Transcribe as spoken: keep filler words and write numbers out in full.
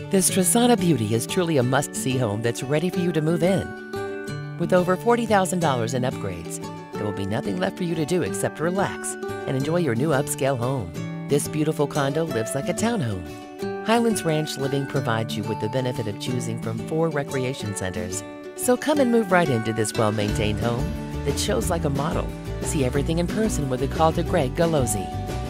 This Tresana beauty is truly a must-see home that's ready for you to move in. With over forty thousand dollars in upgrades, there will be nothing left for you to do except relax and enjoy your new upscale home. This beautiful condo lives like a townhome. Highlands Ranch Living provides you with the benefit of choosing from four recreation centers. So come and move right into this well-maintained home that shows like a model. See everything in person with a call to Gregg Gallozzi.